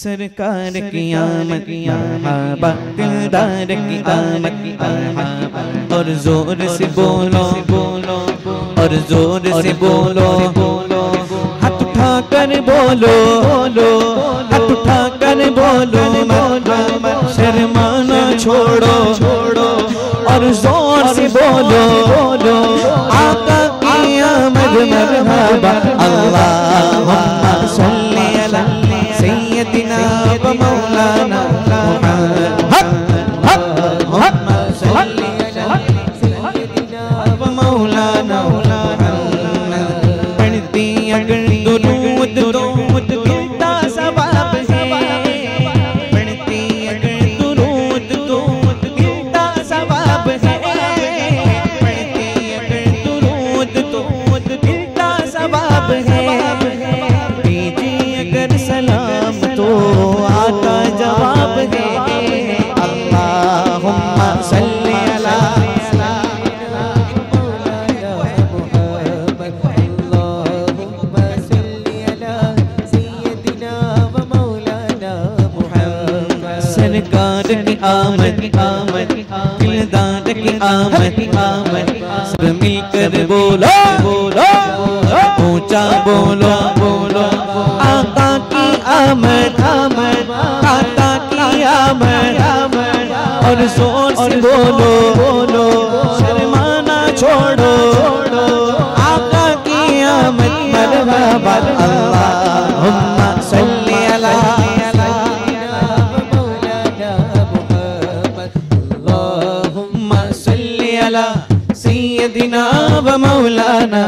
सरकार की आमद मरहबा, दिलदार की आमद मरहबा। और जोर से बोलो बोलो, और जोर से बोलो बोलो, हाथ उठा कर बोलो बोलो, हाथ उठा कर बोलो मरहबा। शर्माना छोड़ो छोड़ो, और जोर से बोलो बोलो, आका की आमद मरहबा। अल्लाहुम्मा सल्ली अला सय्यदिना व मौलाना अल्लाहुम्मा सल्ली अला सय्यदिना व मौलाना। पढ़ती अगर दुरूद तो मिलता सवाब है, पढ़ती अगर दुरूद तो मिलता सवाब है, पढ़ती अगर दुरूद तो मिलता सवाब है। सलाम तो आता जवाब है। अल्लाहुम्मा सल्ली अला अल्लाहुम्मा सल्ली अला सय्यदिना व मौलाना मुहम्मद। सरकार की आमद आमद, दिलदार की आमद आमद। सब मिलकर बोलो बोलो, ऊंचा बोलो बोलो, आका की आमद आमद, आका की आमद आमद। और जोर से बोलो बोलो, शर्माना छोड़ो छोड़ो, आका की आमद मरहबा। अल्लाहुम्मा सल्ली अला अल्लाहुम्मा सल्ली अला सय्यदिना व मौलाना।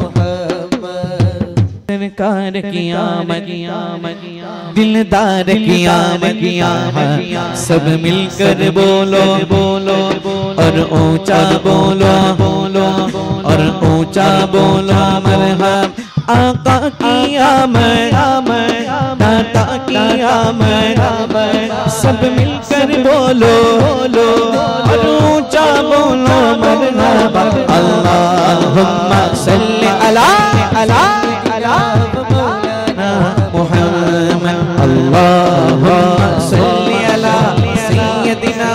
सरकार की आमद दिलदार की आमद, सब मिलकर बोलो बोलो, और ऊंचा बोलो बोलो, और ऊंचा बोलो मरहबा। आका की आमद आमद, दाता की आमद आमद। सब मिलकर बोलो बोलो, और ऊंचा बोलो मरहबा। अल्लाहुम्मा सल्ली अला अला मुहम्मद। अल्लाहुम्मा सल्ली अला सय्यदिना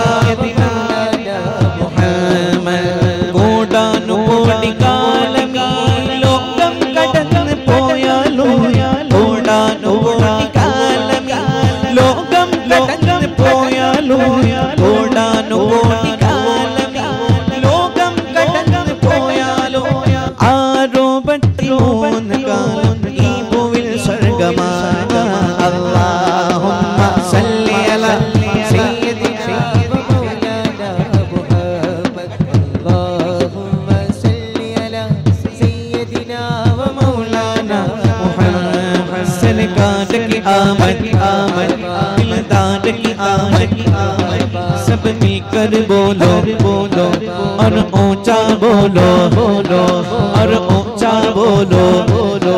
मुहम्मद। कोडानु कोटि कालमी लोकम कटन पोयालु, कोडानु कोटि कालमी लोकम कटन पोयालु, कोडानु कोटि कालमी लोकम कटन पोयालु। आरो बट्टियोन कालन सरगमाना। अल्लाहुम्मा सल्ली अला सय्यदिना व मौलाना मुहम्मद। अल्लाहुम्मा सल्ली अला सय्यदिना व मौलाना मुहम्मद। सरकार की आमद आमद, दिलदार की आमद आमद। सब मिलकर बोलो बोलो, और ऊंचा बोलो बोलो, और ऊंचा बोलो बोलो,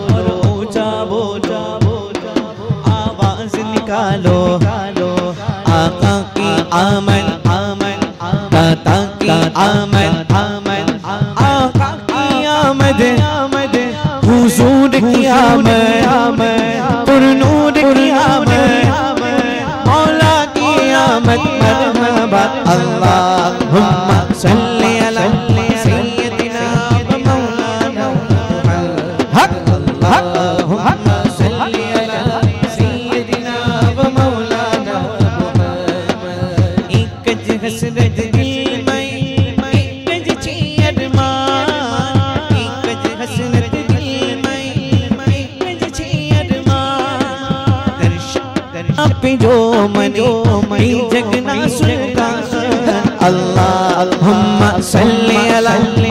निकालो आका की आमद आमद, दाता की आमद आमद, आका की आमद आमद, हुजूर की आमद आमद, पुरनूर की आमद आमद, मौला की आमद मरहबा। अल्लाहुम्मा सल्ली अला सय्यदिना व मौलाना मुहम्मद। अल्लाहुम्मा सल्ली अला सय्यदिना व मौलाना मुहम्मद। एक ज हसरत दिल में, एक ज छी अरमान, एक ज हसरत दिल में, एक ज छी अरमान। दर्शन पे जो मने जगना सुनता। अल्लाहुम्मा सल्ली अला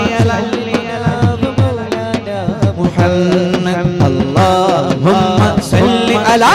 मुहम्मद। अल्लाहुम्मा सल्ली अला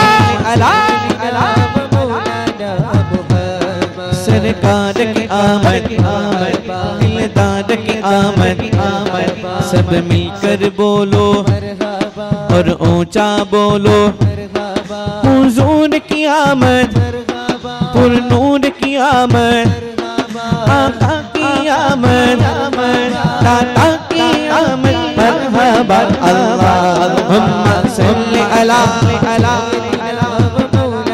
सरकार की आमद आमद, दिलदार की आमद आमद। सब मिलकर बोलो और ऊंचा बोलो, हुजूर की आमद, पुरनूर की आमद, आका की आमद आमद, दाता की आमद मरहबा। अल्लाहुम्मा सल्ली अला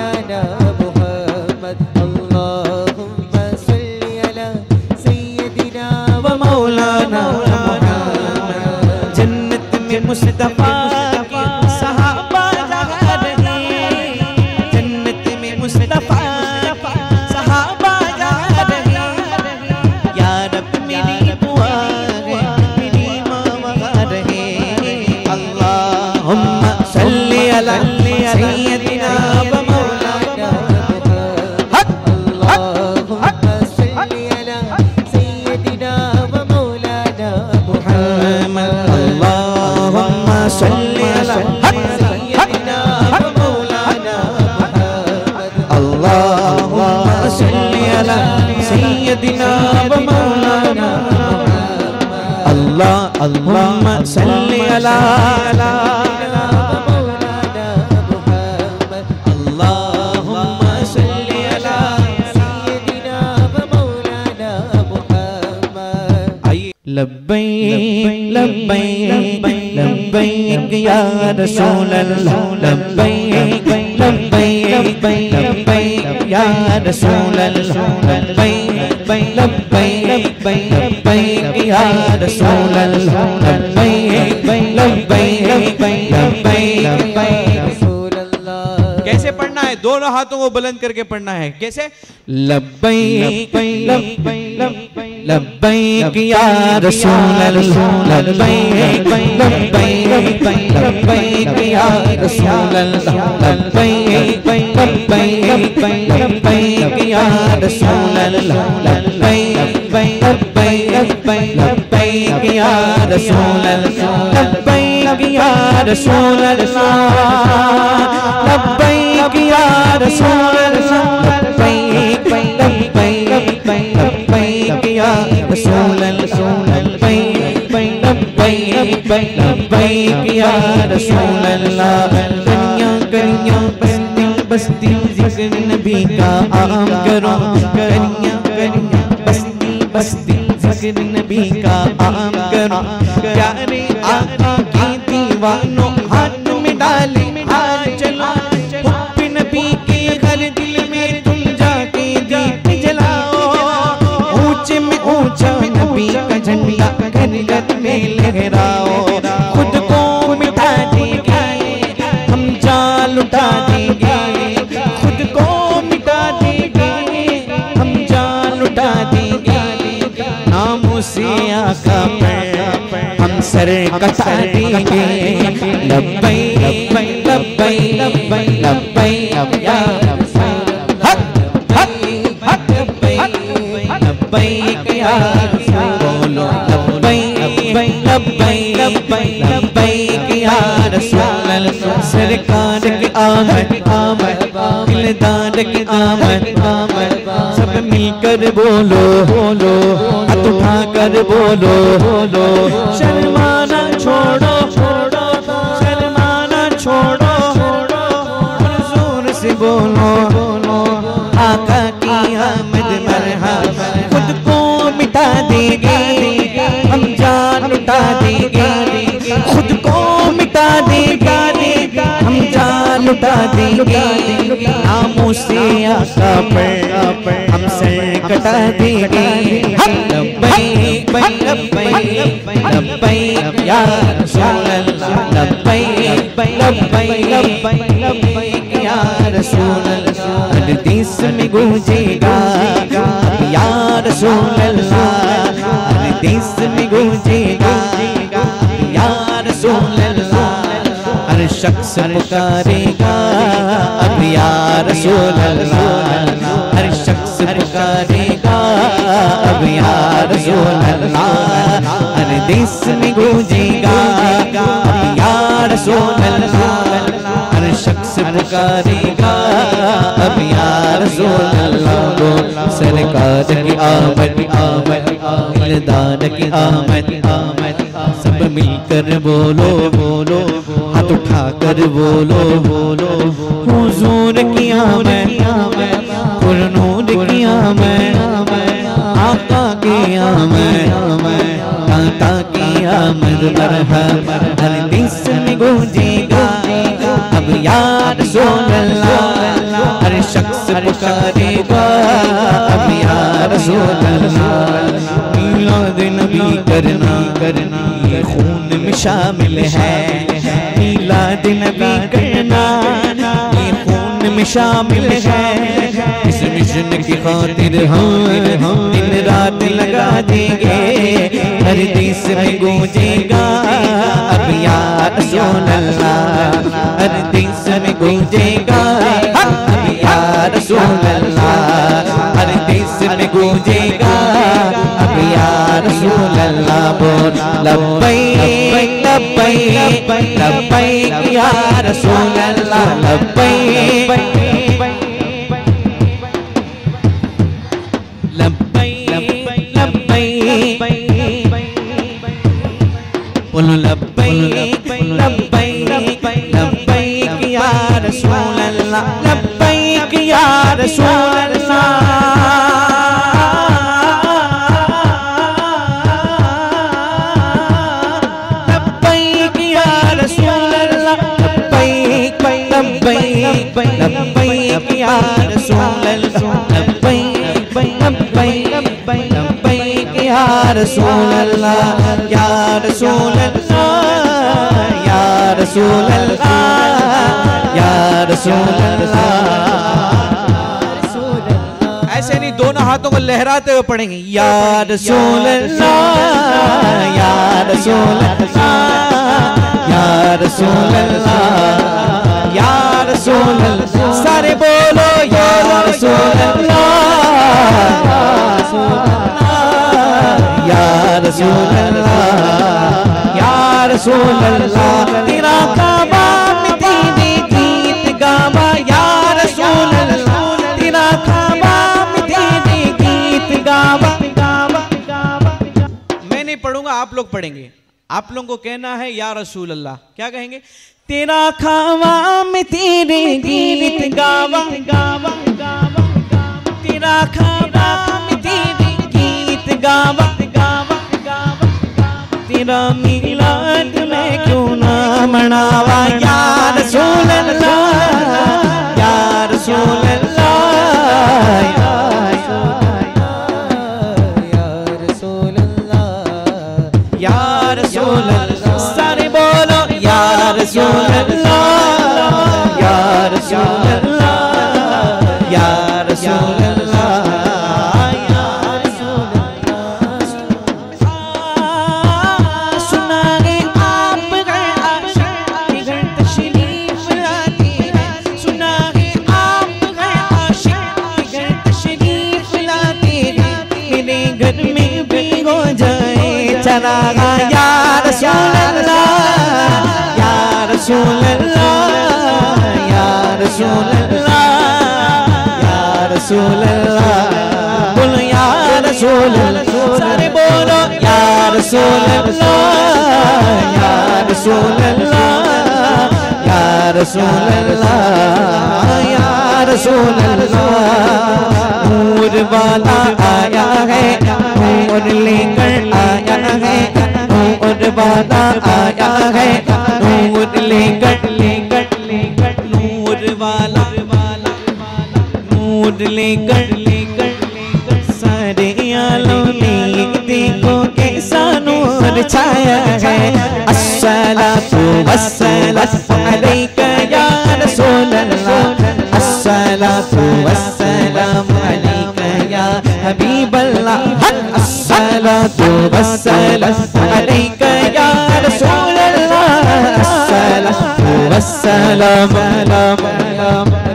अला अल्लाहुम्मा सल्ली अला सय्यिदिना व मौलाना मुहम्मद। लब्बैक लब्बैक लब्बैक या रसूल अल्लाह लब्बैक लब्बैक लब्बैक या रसूल अल्लाह लब्बैक लब्बैक लब्बैक या रसूल अल्लाह लब्बैक लब्बैक लब्बैक रसूल अल्लाह। कैसे पढ़ना है? दोनों हाथों को बुलंद करके पढ़ना है। कैसे? लब्बैक लब्बैक या रसूल अल्लाह लब्बैक लब्बैक लब्बैक या रसूल अल्लाह लब्बैक लब्बैक लब्बैक या रसूल अल्लाह लब्बैक लब्बैक या रसूल अल्लाह लब्बैक या रसूल अल्लाह लब्बैक या रसूल अल्लाह लब्बैक लब्बैक या रसूल अल्लाह लब्बैक लब्बैक या रसूल अल्लाह। करियां करियां बस्ती बस्ती जिक्र नबी का आम करो। करियां करियां बस्ती बस्ती जिक्र नबी का आम करो। प्यारे आका की दीवानों हाथ में डाले हाथ चलो। हुब्ब नबी के हर दिल में तुम जाके दीप जलाओ। ऊंचे में ऊंचा नबी का झंडा घर घर में लहराओ। खुद को मिटा देंगे हम जान लुटा देंगे। खुद को मिटा देंगे हम जान लुटा देंगे। नामों से आका पर हम सर कटा देंगे। लब्बैक लब्बैक लब्बैक या लब्बैक या बोलो लब्बैक लब्बैक या रसूल अल्लाह। सरकार की आमद आमद दिलदार की आमद आमद। सब मिलकर बोलो बोलो हाथ उठाकर बोलो बोलो। शर्माना छोड़ो छोड़ो शर्माना छोड़ो छोड़ो जोर से बोलो बोलो। आका की आमद मरहबा। खुद को मिटा देंगे हम जान लुटा देंगे। खुद को मिटा देंगे हम जान लुटा देंगे। नामों से आका पर हम सर कटा देंगे। लब्बैक लब्बैक लब्बैक या रसूल अल्लाह लब्बैक लब्बैक लब्बैक या रसूल अल्लाह। हर देश में गूंजेगा या रसूल अल्लाह। हर देश में गूंजेगा या रसूल अल्लाह। हर शख्स पुकारेगा अब या रसूल अल्लाह। हर शख्स पुकारेगा अब या रसूल अल्लाह। हर देश में गूंजेगा अब या रसूल अल्लाह। हर शख्स पुकारेगा अब या रसूल अल्लाह। सरकार की आमद आमद दिलदार की आमद आमद। सब मिलकर बोलो बोलो हाथ उठाकर बोलो बोलो। हुजूर की आमद पुरनूर की आमद आका की आमद दाता की आमद मरहबा। हर देश में गूंजेगा अब या रसूल अल्लाह। हर शख्स पुकारेगा अब या रसूल अल्लाह। मिलाद नबी करना करना ये खून में शामिल है। मिलाद नबी करना ये खून में शामिल है। इस मिशन की खातिर हम दिन रात लगा देंगे। हर देश में गूंजेगा अब या रसूल अल्लाह। हर देश में गूंजेगा अब या रसूल अल्लाह। हर देश में गूंजेगा अब या रसूल अल्लाह। बोल लब्बैक लब्बैक लब्बैक या रसूल अल्लाह लब्बैक लब्बैक लब्बैक बोलो लब्बैक लब्बैक या रसूल अल्लाह, लब्बैक या रसूल अल्लाह, लब्बैक लब्बैक लब्बैक या रसूल अल्लाह, लब्बैक लब्बैक लब्बैक या रसूल अल्लाह, या रसूल अल्लाह, या रसूल अल्लाह, या रसूल अल्लाह। ऐसे नहीं, दोनों हाथों को लहराते हुए पढ़ेंगे, या रसूल अल्लाह, या रसूल अल्लाह, या रसूल अल्लाह, या रसूल अल्लाह। सारे बोलो या रसूल अल्लाह, या रसूल अल्लाह, या रसूल अल्लाह। तेरा काबा में तेरे गीत गावा या रसूल अल्लाह, तेरा काबा में तेरे गीत गावा। मैं नहीं पढ़ूंगा, आप लोग पढ़ेंगे। आप लोगों को कहना है या रसूल अल्लाह। क्या कहेंगे? तेरा खावा में तेरे गीत गावा, गावा गावा, तेरा खावा में तेरे गीत गावा, गावा गावा, तेरा मिलाद में क्यों ना मनावा या रसूल अल्लाह, या रसूल अल्लाह, या रसूल अल्लाह, या रसूल अल्लाह। सारे बोलो या रसूल अल्लाह, या रसूल अल्लाह, या रसूल अल्लाह, या रसूल अल्लाह। सुना है आप गए आशिक के घर तशरीफ लाते हैं, सुना है आप गए आशिक के घर तशरीफ लाते हैं, मेरे घर में भी हो जाए चरागा या रसूल अल्लाह, या रसूल अल्लाह, या रसूल अल्लाह, या रसूल अल्लाह। बोलो या रसूल अल्लाह, सारे बोलो या रसूल अल्लाह, या रसूल अल्लाह, या रसूल अल्लाह, या रसूल अल्लाह। नूर वाला आया है, नूर लेकर आया है, नूर वाला आया है, नूर लेकर लेकर लेकर, नूर वाला नूर लेकर लेकर लेकर, सारे आलम में देखो कैसा नूर छाया है। अस्सलातु वस्सलामु अलैका या रसूल अल्लाह, अस्सलातु वस्सलामु अलैका या हबीब अल्लाह, अस्सलातु वस्सलामु अलैका या रसूल अल्लाह, अस्सलातु वस्सलामु अलैका।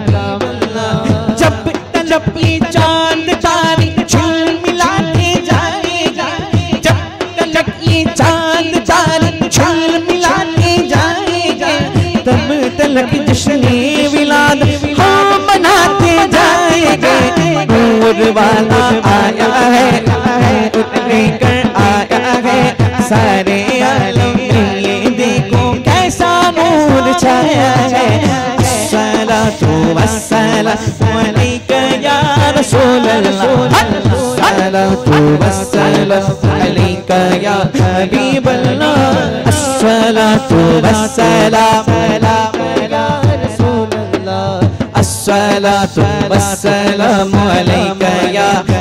जब तलब ये चांद तारे झिलमिलाते जाएगा, जब तलब ये चांद तारे झिलमिलाते जाएगा, तब तलक जश्न-ए विलादत हम मनाते जाएंगे। नूर वाला आया है, नूर लेकर आया है, सारे आलम में ये देखो कैसा नूर छाया है। अस्सलातु वस्सलामु अलैका या रसूल अल्लाह, अस्सलातु वस्सलामु अलैका या हबीब अल्लाह, अस्सलातु वस्सलामु अलैका रसूल अल्लाह, अस्सलातु वस्सलामु अलैका या